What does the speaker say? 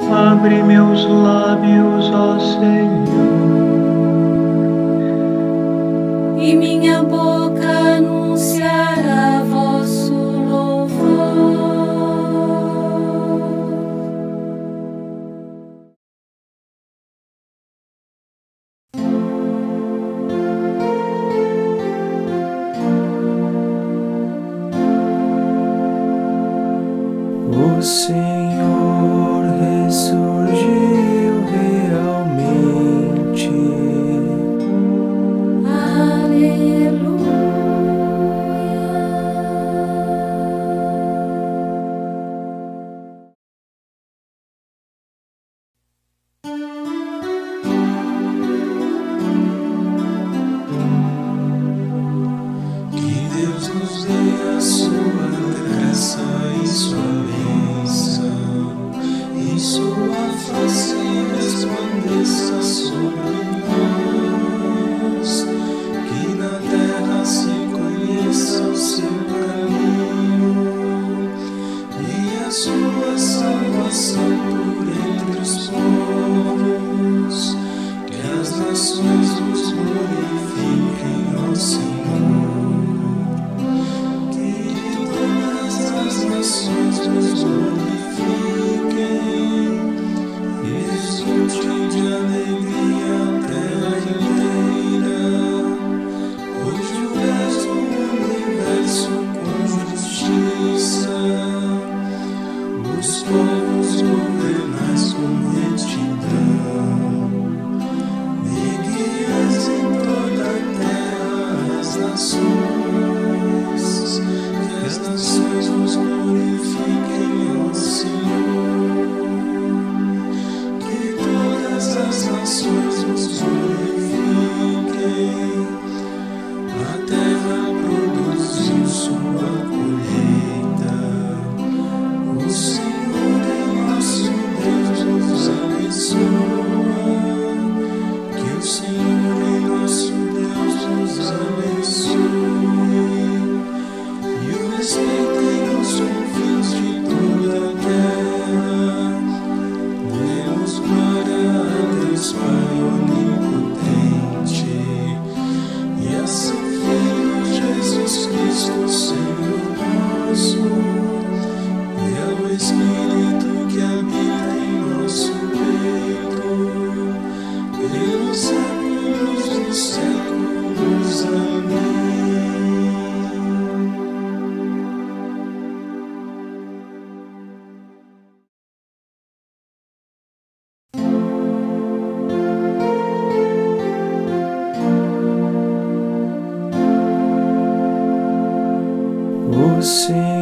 Abre meus lábios, ó Senhor, e minha boca anunciará vosso louvor. O Senhor ressurgiu realmente. Que Deus nos dê a sua graça e sua bênção, e sua face resplandeça sobre nós. Que na terra se conheça o seu caminho e a sua salvação por entre os povos. Que as nações nos glorifiquem, ó Senhor. Que todas as nações nos glorifiquem, e resulte de alegria a terra inteira, pois julgas o universo com justiça, os povos governais com retidão, e guias em toda a terra as nações. Que as nações nos glorifiquem, ó Senhor. Que todas as nações nos glorifiquem. A terra produziu sua colheita. O Senhor é nosso Deus nos abençoa. Que o Senhor é nosso Deus nos abençoe. E o respeitem nos confins de toda a terra. Demos glória a Deus Pai onipotente e a seu Filho Jesus Cristo, Senhor nosso, e ao Espírito que habita em nosso peito, pelos séculos dos séculos. Amém. O Senhor